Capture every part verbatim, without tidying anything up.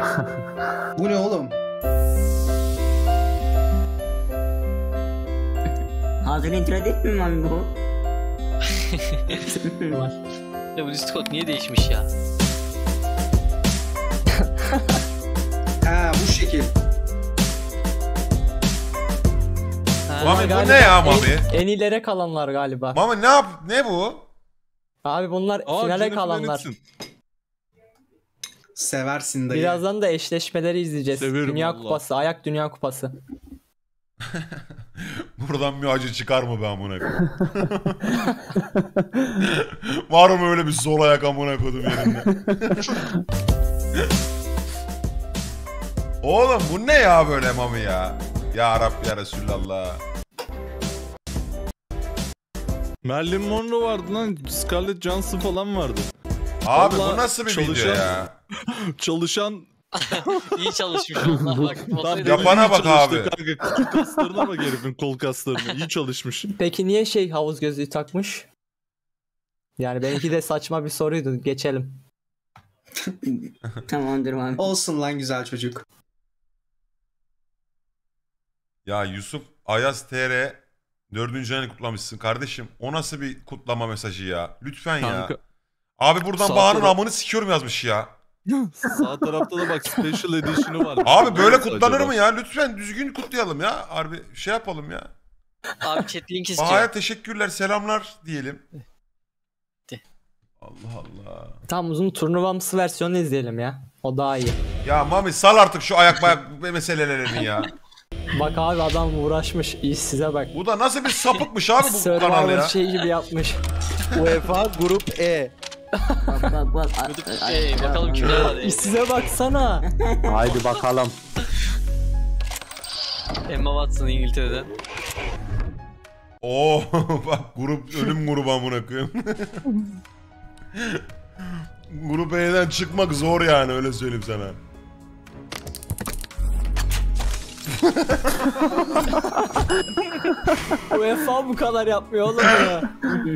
Bu ne oğlum? Hazır intro değil mi lan bu? Ya bu Discord niye değişmiş ya? Ha bu şekil. Ha, Mami bu Galiba ne ya en- Mami? En ilere kalanlar galiba. Mami ne yap? Ne bu? Abi bunlar Aa, finale Jennifer kalanlar. Aniston. Seversin dayı. Birazdan da eşleşmeleri izleyeceğiz. Severim Dünya vallahi. Kupası, Ayak Dünya Kupası. Buradan bir acı çıkar mı be amına koyayım? Var mı öyle bir sol ayak amına koydum yerinde? Oğlum bu ne ya böyle Mami ya? Ya Rabbi ya Resulallah. Marilyn Monroe vardı lan. Scarlett Johansson falan vardı. Abi Vallahi bu nasıl bir video çalışan- ya? Çalışan... iyi çalışmış onlar bak. Lan Masayı da- Yapana iyi bak çalıştı abi. Kanka. Kol kaslarına bak herifin kol kaslarına. İyi çalışmış. Peki niye şey havuz gözlüğü takmış? Yani benimki de saçma bir soruydu. Geçelim. Tamamdır abi. Olsun lan güzel çocuk. Ya Yusuf Ayaz T R dördüncü ayını kutlamışsın kardeşim. O nasıl bir kutlama mesajı ya? Lütfen ya. Kanka. Abi buradan Sağ Bahar'ın taraf- amını sikiyorum yazmış ya. Sağ tarafta da bak special edition'ı var. Abi böyle Nasıl kutlanır acaba? mı ya? Lütfen düzgün kutlayalım ya. Harbi şey yapalım ya. Abi chat link istiyor. Bahar'a teşekkürler, selamlar diyelim. De. Allah Allah. Tam uzun turnuvamsı versiyonu izleyelim ya. O daha iyi. Ya Mami sal artık şu ayak bayak meselelerini ya. Bak abi adam uğraşmış. İyi size bak. Bu da nasıl bir sapıkmış abi bu kanal Survivor ya. şey gibi yapmış. UEFA Grup E. Bak bak bak. A- Gıdık- a- Ey, a- bakalım kimler var. İyi size baksana. Haydi bakalım. Emma Watson İngiltere'den. Oo bak grup ölüm grubu amına koyayım. Grup E'den çıkmak zor yani öyle söyleyeyim sana. UEFA bu kadar yapmıyor oğlum ya.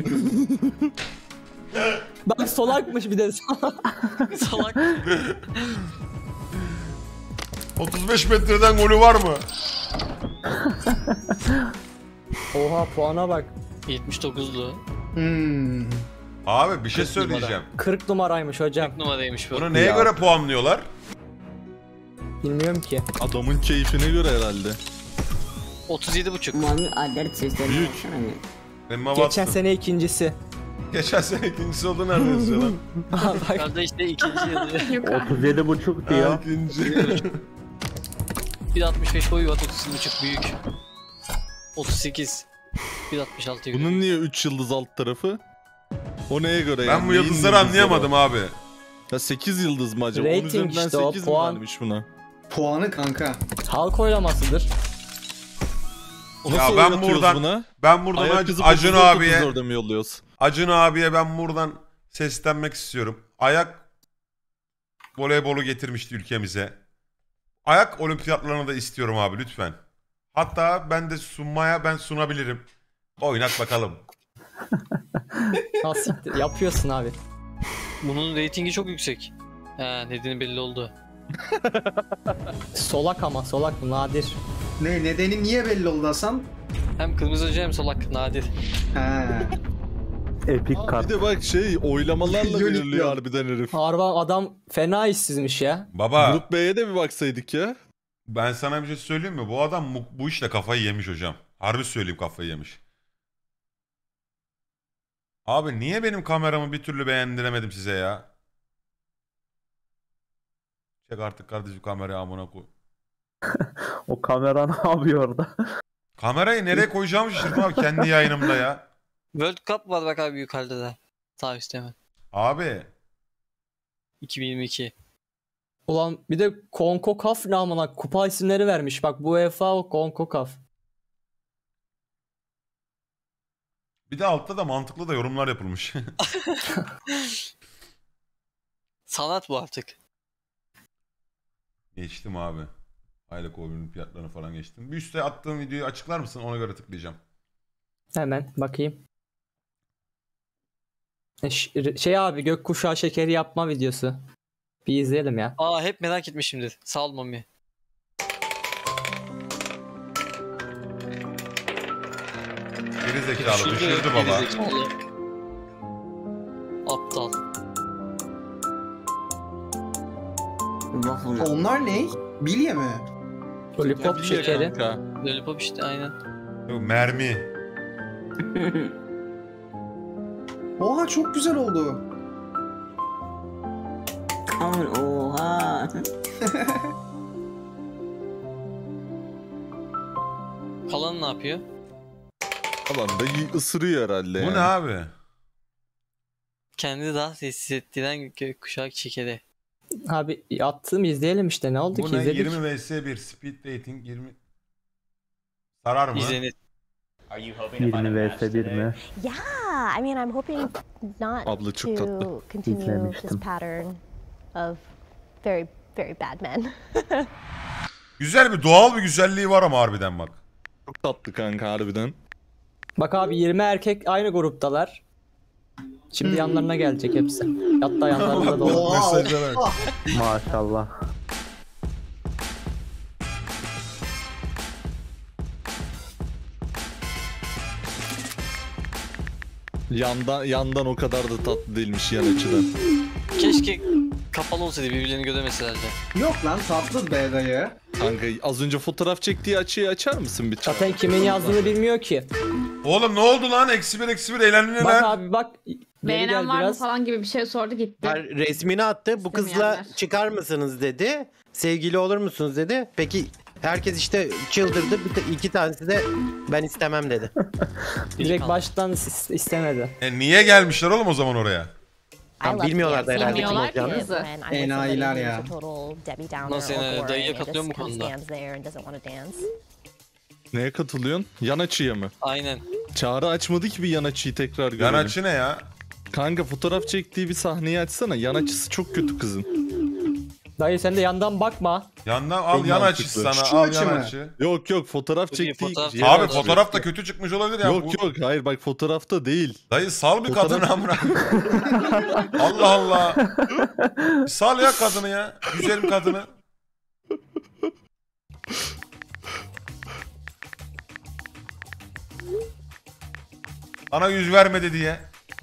Bak solakmış bir de. Salak. otuz beş metreden golü var mı? Oha puana bak. yetmiş dokuzlu. Hmm. Abi bir şey kırk numara. söyleyeceğim. kırk numaraymış hocam. Numaraymış bu. Bunu neye Ya. göre puanlıyorlar? Bilmiyorum ki. Adamın keyfine göre herhalde. otuz yedi buçuk. Mami Adert seslerini Büyük. açsana bir. Emma Geçen Watson. sene ikincisi. Geçen sene ikincisi oldu nerede yazıyor lan? Bak, Ben de işte ikinci yazıyor. otuz yedi buçuk diyor. Ha, ikinci. bir altmış beş boyu var, otuz buçuk büyük. otuz sekiz. bir altmış altı gibi. Bunun niye üç yıldız alt tarafı? O neye göre yani? Ben bu Neyin yıldızları yıldızları anlayamadım o? abi. Ya sekiz yıldız mı acaba? Rating Onun üzerinden işte o, sekiz mi puan. vermiş buna? Puanı kanka. halk oylamasıdır. Nasıl Ya ben oynatıyoruz buradan- buna? Ben buradan Ayak Ac- kızı Acun dokuz dört abiye, otuz dörde mi yolluyoruz? Acun abiye ben buradan seslenmek istiyorum. Ayak voleybolu getirmişti ülkemize. Ayak olimpiyatlarını da istiyorum abi lütfen. Hatta ben de sunmaya ben sunabilirim. Oynat bakalım. Nasıl yapıyorsun abi. Bunun reytingi çok yüksek. Ha, nedeni belli oldu. Solak ama solak nadir. Ne nedeni niye belli oldu Hasan? Hem kırmızı hoca hem solak nadir. Ha. Epik Aa, kart. bir de bak şey oylamalarla Unique belirliyor diyor. harbiden herif. Harba adam fena işsizmiş ya. Baba Grup B'ye de bir baksaydık ya. ben sana bir şey söyleyeyim mi? Bu adam bu, bu işle kafayı yemiş hocam. Harbi söyleyeyim kafayı yemiş. Abi niye benim kameramı bir türlü beğendiremedim size ya? Çek artık kardeşim kamerayı amına koy. O kamera ne yapıyor orada? Kamerayı nereye koyacağımı şaşırdım abi kendi yayınımda ya. World Cup var bak abi yukarıda da. Sağ üstte hemen. Abi iki bin yirmi iki. Ulan bir de CONCACAF ne amına kupa isimleri vermiş. Bak bu UEFA o CONCACAF. bir de altta da mantıklı da yorumlar yapılmış. Sanat bu artık. Geçtim abi. Aylık olimpiyatlarını falan geçtim. Bir üstte attığım videoyu açıklar mısın? Ona göre tıklayacağım. Hemen bakayım. E, ş- Şey abi gökkuşağı şekeri yapma videosu. Bir izleyelim ya. Aa hep merak etmişimdir. Sağ ol Mami. Geri zekalı düşürdü baba. Gerizekalı. Aptal. Waffle. Onlar ne? Bilye mi? Lollipop Bilye şekeri. kanka. Lollipop işte aynen. Yok, mermi. Oha çok güzel oldu. Aman oha. Kalan ne yapıyor? Falan da iyi ısırıyor herhalde Bu yani. ne abi? Kendini daha sessiz ettiren gökkuşak şekeri. Abi attım izleyelim işte ne oldu Bu ki ne? izledik. yirmi vs bir speed dating yirmi. Sarar mı? İzlenir. yirmi vs bir mi? Yeah, I mean, I'm hoping not Abla çok tatlı. to continue this İzlemiştim. pattern of very, very bad men. Güzel bir doğal bir güzelliği var ama harbiden bak. Çok tatlı kanka harbiden. Bak abi yirmi erkek aynı gruptalar. Şimdi yanlarına gelecek hepsi. Hatta yanlarında da olur. Oha, Mesajlara bak. oha. Maşallah. Yandan yandan o kadar da tatlı değilmiş yan açıdan. Keşke kapalı olsaydı birbirlerini göremeselerdi. Yok lan tatlı be dayı. Kanka az önce fotoğraf çektiği açıyı açar mısın bir tane? Zaten kimin yazdığını bilmiyor ki. Oğlum ne oldu lan? Eksi bir eksi bir eğlendin Bak lan. abi bak. Geri Beğenen gel var mı biraz. falan gibi bir şey sordu gitti. Resmini attı. Bu kızla İstemeyenler. çıkar mısınız dedi. Sevgili olur musunuz dedi. Peki herkes işte çıldırdı. Bir ta- iki tanesi de ben istemem dedi. Direkt baştan is- istemedi. E niye gelmişler oğlum o zaman oraya? Tam bilmiyorlar da herhalde kim Bilmiyorlar ki. olacağını. Kızı. Enayiler ya. Nasıl enayi? Dayıya katılıyor mu bu konuda? Neye katılıyorsun? Yan açıya mı? Aynen. Çağrı açmadı ki bir yan açıyı tekrar görelim. Yan açı ne ya? Kanka fotoğraf çektiği bir sahneyi açsana. Yan açısı çok kötü kızın. Dayı sen de yandan bakma. Yandan al Çok yan mantıklı. açısı sana. Şu al açı yan mı? açı. Yok yok fotoğraf Çok iyi çektiği... fotoğraf. yan Abi açı. fotoğrafta kötü çıkmış olabilir ya. Yok Bu- yok hayır bak fotoğrafta değil. Dayı sal bir Fotoğraf- kadını amına. Allah Allah. Bir sal ya kadını ya. Güzelim kadını. Bana yüz vermedi diye.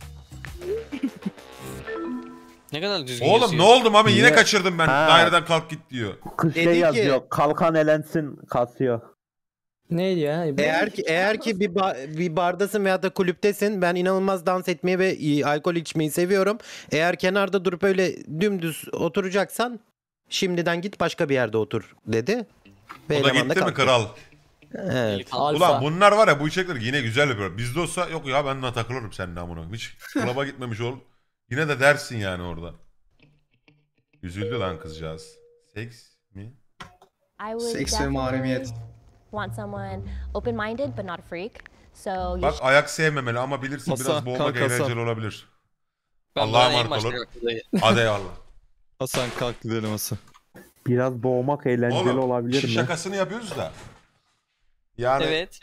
Ne kadar düzgün Oğlum yazıyor. ne oldu Mami? Yine Niye? kaçırdım ben. Ha. Daireden kalk git diyor. Kız Dedi şey ki- yazıyor. Kalkan elensin kasıyor. Neydi ya? Eğer ki eğer ki bir ba- bir bardasın veya da kulüptesin, ben inanılmaz dans etmeyi ve e, alkol içmeyi seviyorum. Eğer kenarda durup öyle dümdüz oturacaksan şimdiden git başka bir yerde otur dedi. Ve O da eleman gitti mi kalktı. kral? Evet. Delikanlı. Alfa. Ulan bunlar var ya bu içecekler yine güzel yapıyor. Bizde olsa yok ya ben de takılırım seninle amına. Hiç klaba gitmemiş ol. Yine de dersin yani orada. Üzüldü lan kızcağız. Seks mi? I would Seks ve mahremiyet. definitely want someone open-minded but not a freak. So you Bak ayak sevmemeli ama bilirsin Hasan, biraz boğmak kalk Hasan. eğlenceli olabilir. Ben Allah'a bana en emanet başta olun. yaptım dayı. Hadi eyvallah. Hasan kalk gidelim Hasan. Biraz boğmak eğlenceli Oğlum olabilir şi- mi? şakasını yapıyoruz da. Yani Evet.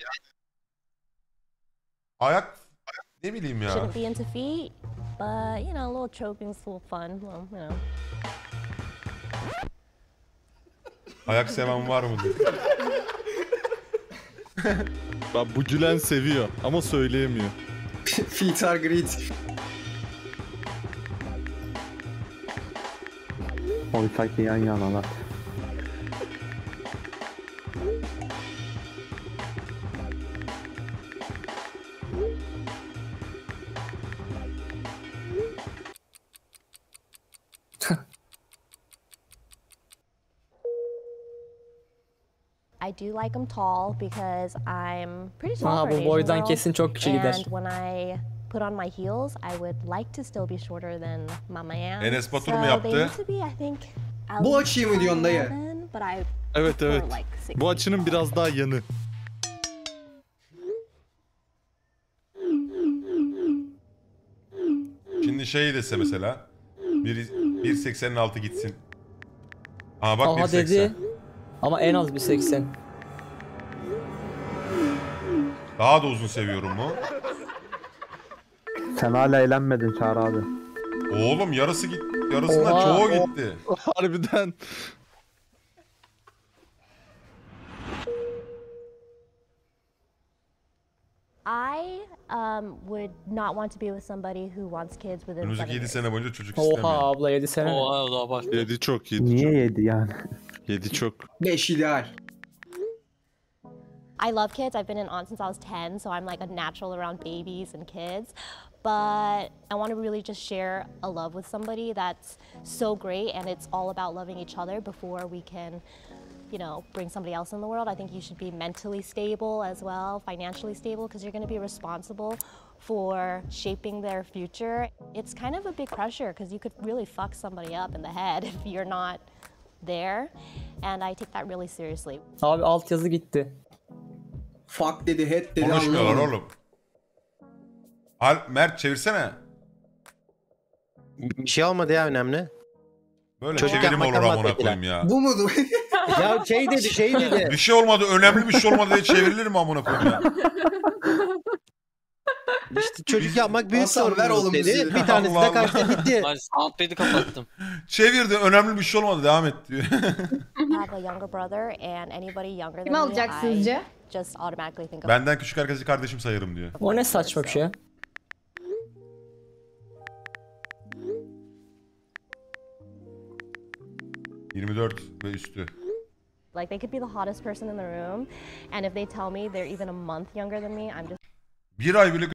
ayak ne bileyim ya. shouldn't be into feet, but you know, a little choking's a little fun. Well, you know. Ayak seven var mı diye. Bak bu gülen seviyor ama söyleyemiyor. Feet are great. Oysa ki yan yanalar. I do like them tall because I'm pretty tall Aa, for an bu Asian boydan girl. kesin çok kişi gider. And when I put on my heels, I would like to still be shorter than Mama Am. Enes Batur so mu yaptı? They need to be, I think, at Bu least açıyı mı diyorsun dayı? five eleven, But I Evet prefer, evet. like, six Bu feet. açının biraz daha yanı. Şimdi şey dese mesela bir seksenin altı gitsin. Aa bak bir Aha seksen. dedi. Ama en az bir seksen. Daha da uzun seviyorum mu? Sen hala eğlenmedin Çağrı abi. Oğlum yarısı git. yarısından Oha. çoğu gitti. Harbiden. I um, would not want to be with somebody who wants kids within Önümüzdeki seven yedi years. sene boyunca çocuk Oha istemiyor. abla yedi sene. Oha o da abarttı. Yedi çok yedi Niye çok. yedi yani? Yedi çok. beş ideal. I love kids. I've been an aunt since I was ten, so I'm like a natural around babies and kids. But I want to really just share a love with somebody that's so great, and it's all about loving each other before we can, you know, bring somebody else in the world. I think you should be mentally stable as well, financially stable, because you're going to be responsible for shaping their future. It's kind of a big pressure because you could really fuck somebody up in the head if you're not there, and I take that really seriously. Abi altyazı gitti. Fuck dedi, head dedi. Konuşmuyorlar anlamadım. oğlum. Al Mert çevirsene. Bir şey olmadı ya önemli. Böyle Çocuk çevirim olur yapmaktan amına vazgeçtiler. koyayım ya. Bu mudur? Ya şey dedi şey dedi. Bir şey olmadı, önemli bir şey olmadı diye çevrilir mi amına koyayım ya? İşte çocuk yapmak büyük Hasan, ver sorumluluk oğlum dedi. bizi. Bir tanesi Allah de kaçtı gitti. Maalesef soundpad'i kapattım. Çevirdi, önemli bir şey olmadı, devam et diyor. I have a younger brother, and anybody younger Kim than alacak me, I sizce? just automatically think of. Benden küçük herkesi kardeşim sayarım diyor. O ne saçma bir şey. yirmi dört ve üstü. Like they could be the hottest person in the room, and if they tell me they're even a month younger than me, I'm just Bir ay bile